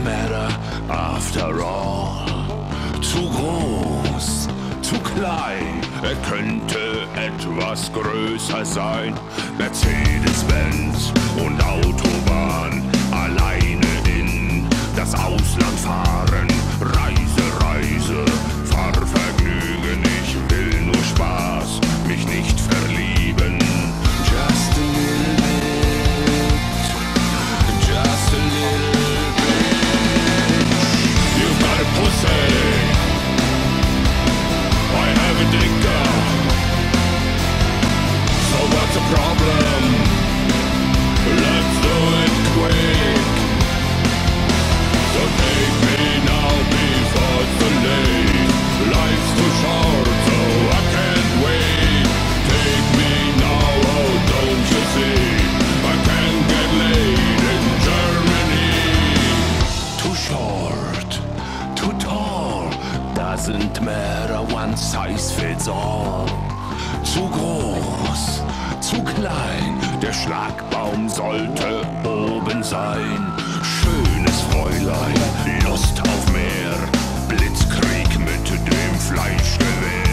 matter after all. Zu groß, zu klein, er könnte etwas größer sein. Mercedes-Benz und Autobahn, alleine in das Ausland fahren. Reise, Reise, Fahrvergnügen, ich will nur Spaß, mich nicht verlieben. Just a little bit, just a little bit. You've got a pussy, I have a dicker. So what's the problem? Let's do it quick. So take me now before it's too late. Life's too short, so I can't wait. Take me now, oh don't you see? I can't get laid in Germany. Too short, too tall, doesn't matter, one size fits all. Zu groß, zu klein, der Schlagbaum sollte oben sein. Schönes Fräulein, Lust auf mehr, Blitzkrieg mit dem Fleischgewehr.